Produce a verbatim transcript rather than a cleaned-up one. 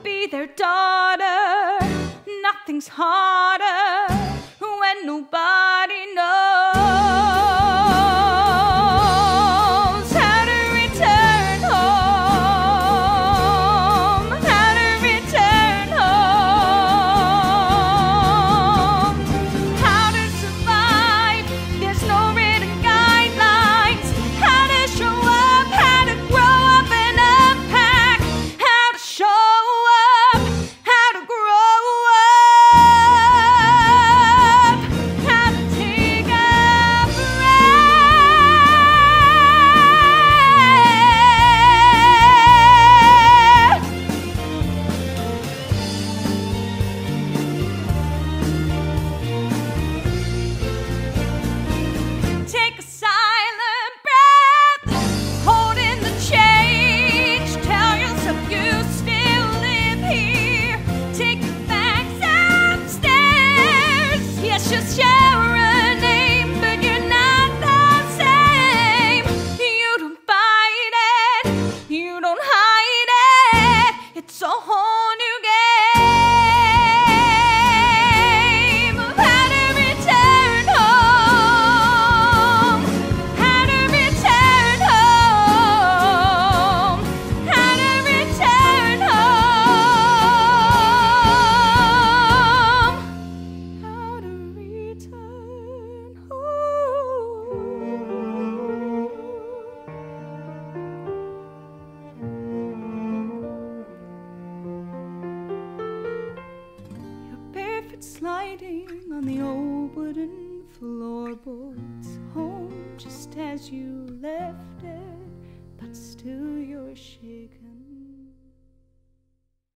be their daughter. Nothing's harder when nobody knows how to return home, how to return home, how to survive. There's no written guidelines. How to show up, how to grow up and unpack, how to show up, how to grow up, how to take a breath. Take a silent breath, hold in the change. Tell yourself you still live here. Take your bags upstairs. Yes, just share a name, but you're not the same. You don't fight it, you don't hide it. It's a whole new game of how to return home, how to return home, how to return home, how to return home. Your barefoot sliding on the old wooden floorboards, home just as you left it, but still you're shaken.